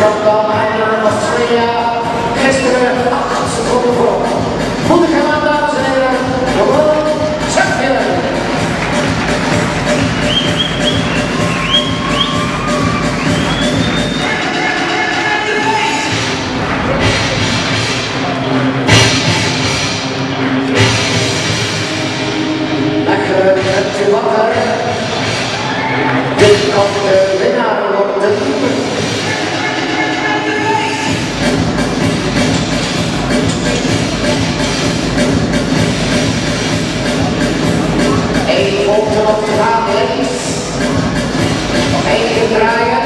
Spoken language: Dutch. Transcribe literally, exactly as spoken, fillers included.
from Donheimer, Australia. Gisteren acht seconden voor. Goede gedaan, dames en heren. De World Champion. Lekker met je wakker. Dit kan de winnaar worden. Eén volgende op de baan links. Nog één keer draaien.